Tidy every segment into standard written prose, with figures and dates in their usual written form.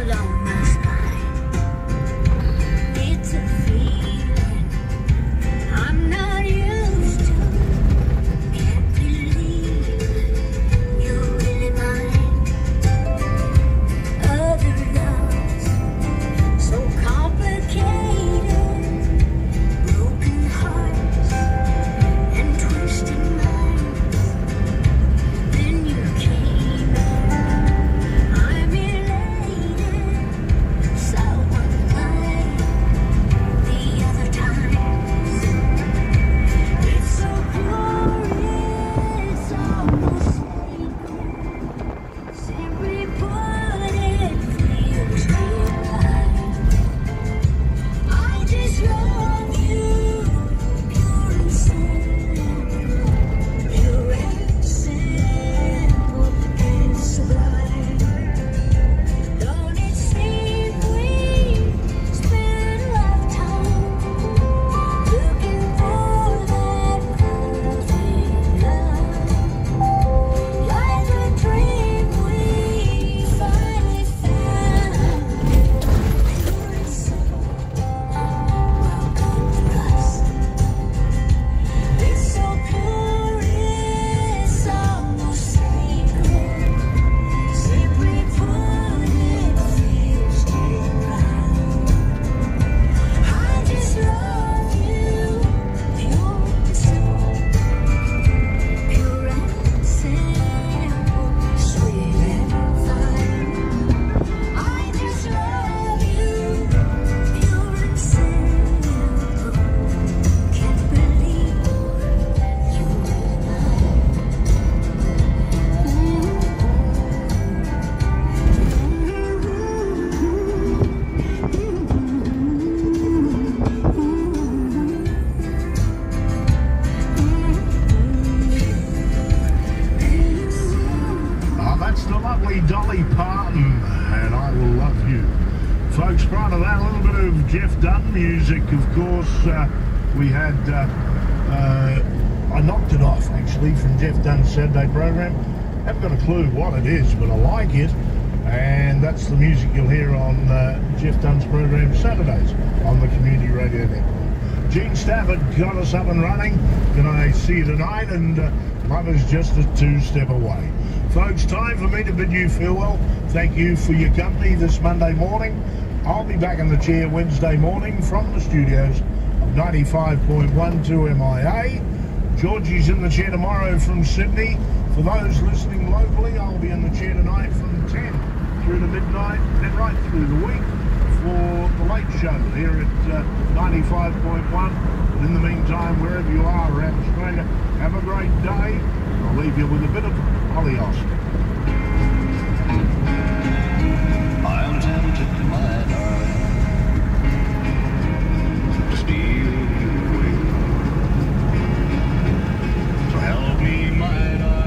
along my spine. It's a feeling I'm not used to. Can't believe you're really mine. Other loves so complicated, broken hearts and twisted minds. Then you came in, I'm elated, so unlike the other times. It's so glorious, almost sacred. Simply put, it feels divine. I just love you, pure and simple, pure and simple and sublime. Don't it seem we spent a lifetime looking for that perfect love? Like a dream we finally found, pure and simple. Welcome for us. It's so pure, it's almost sacred. Simply put, it feels divine. I just love you, pure and simple, pure and simple, sweet and fine. I just love you, pure and simple. Can't believe you're That's the lovely Dolly Parton, and I Will Love You. Folks, prior to that, a little bit of Jeff Dunn music, of course. We had, I knocked it off, actually, from Jeff Dunn's Saturday program. Haven't got a clue what it is, but I like it. And that's the music you'll hear on Jeff Dunn's program Saturdays on the Community Radio Network. Gene Stafford got us up and running. Can I see you tonight? And love is just a two-step away. Folks, time for me to bid you farewell. Thank you for your company this Monday morning. I'll be back in the chair Wednesday morning from the studios of 95.12 MIA. Georgie's in the chair tomorrow from Sydney. For those listening locally, I'll be in the chair tonight from 10 through to midnight and right through the week for the late show here at 95.1. But in the meantime, wherever you are around Australia, have a great day. I'll leave you with a bit of Holly Austin. I am tempted, my darling, to steal you away. So help me, my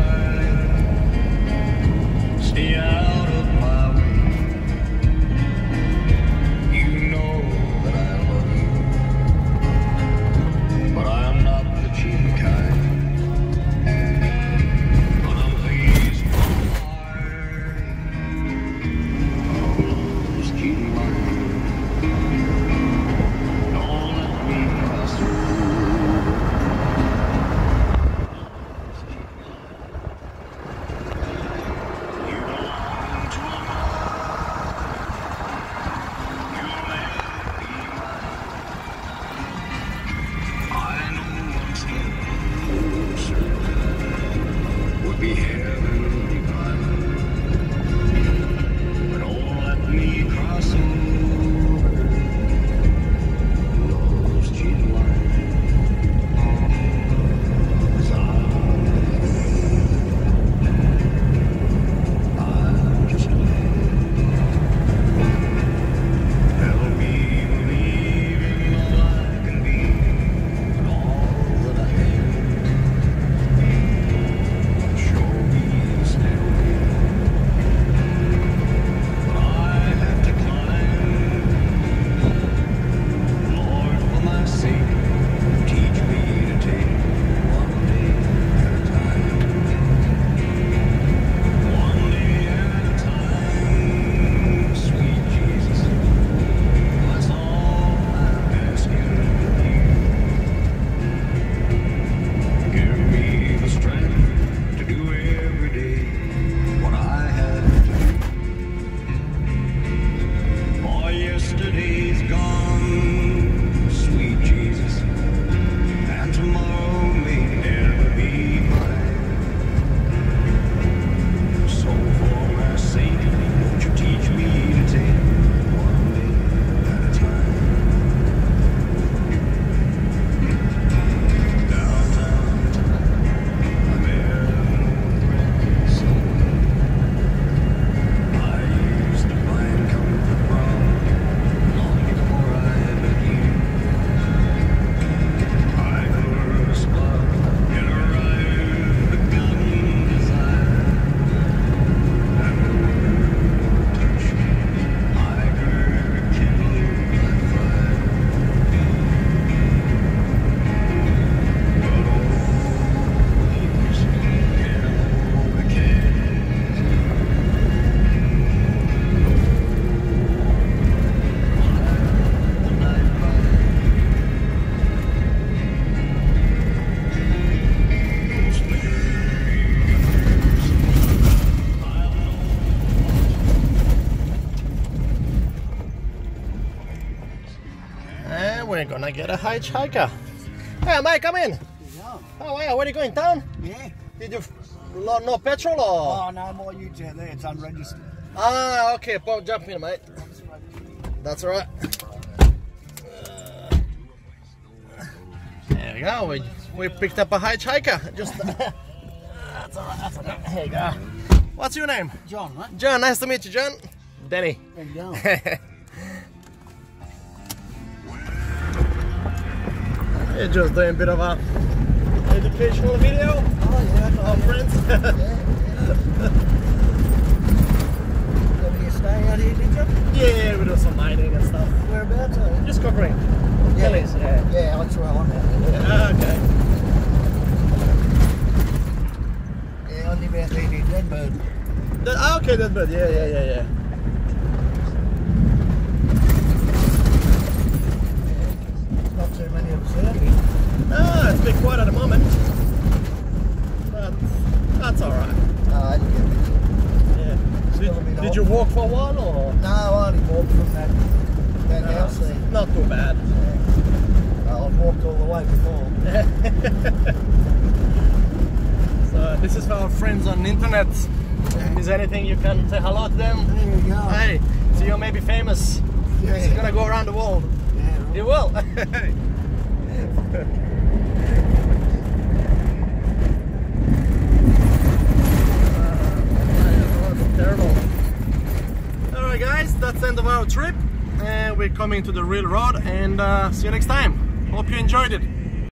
darling, stay out of my way. You know that I love you, but I'm not the cheap kind. Be heaven divine, but oh, let me cross over those cheating lines. 'Cause I'm just help me believe in all I can be and all that I am. Show me the stairway, but I have to climb yesterday's gone, sweet Jesus, and tomorrow may never be mine. So for my sake, won't you teach me to take one day at a time? Downtown, I met an old friend, so I used to find comfort from long before I began. I heard a spark in her eyes, begun desire, and the word touch. I heard kindle like fire, but all these yellow cans. And we're gonna get a hitchhiker. Hey, mate, come in. Yeah. Oh, yeah, where are you going, town? Yeah. Did you no petrol or? Oh no, my ute out there, it's unregistered. Ah, okay, well, jump in, mate. That's all right. There you go. We picked up a hitchhiker. Just that's all right. That's all right. There you go. What's your name? John, right? John. Nice to meet you, John. Danny. There you go. You're just doing a bit of a educational video. Oh yeah, for our friends. Did you stay out here, did you? Yeah, we do some mining and stuff. Whereabouts are you? Just covering. Kelly's, yeah. Yeah, that's where I'm at. Ah, okay. Yeah, I live out there near Redbird. Okay, that's good. Yeah. Not too many of us out here. Ah, it's a bit quiet at the moment. But that's alright. No, I didn't get it. Yeah. Still a bit Did you walk for a while or? No, I only walked from that house there. Not too bad. I've walked all the way before. So this is for our friends on the internet. Is there anything you can say hello to them? There you go. Hey, so you may be famous. Yeah. It's gonna go around the world. Yeah, right. You will. Terrible. Alright guys, that's the end of our trip and we're coming to the real road and see you next time. Hope you enjoyed it.